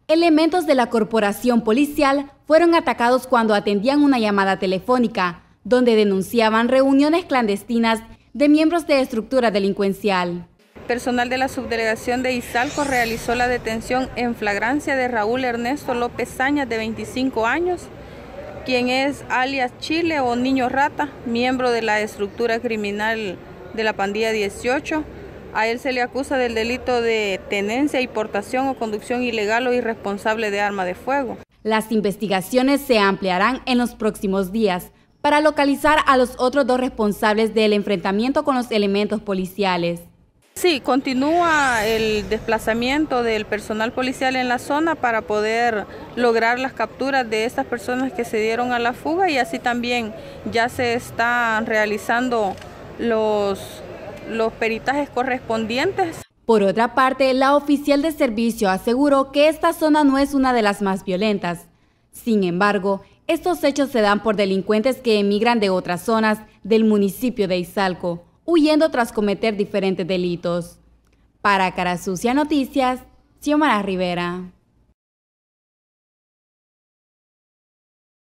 Elementos de la corporación policial fueron atacados cuando atendían una llamada telefónica, donde denunciaban reuniones clandestinas de miembros de estructura delincuencial. Personal de la subdelegación de Izalco realizó la detención en flagrancia de Raúl Ernesto López Sañas, de 25 años, quien es alias Chile o Niño Rata, miembro de la estructura criminal de la pandilla 18. A él se le acusa del delito de tenencia y portación o conducción ilegal o irresponsable de arma de fuego. Las investigaciones se ampliarán en los próximos días para localizar a los otros dos responsables del enfrentamiento con los elementos policiales. Sí, continúa el desplazamiento del personal policial en la zona para poder lograr las capturas de estas personas que se dieron a la fuga, y así también ya se están realizando los peritajes correspondientes. Por otra parte, la oficial de servicio aseguró que esta zona no es una de las más violentas. Sin embargo, estos hechos se dan por delincuentes que emigran de otras zonas del municipio de Izalco, huyendo tras cometer diferentes delitos. Para Cara Sucia Noticias, Xiomara Rivera.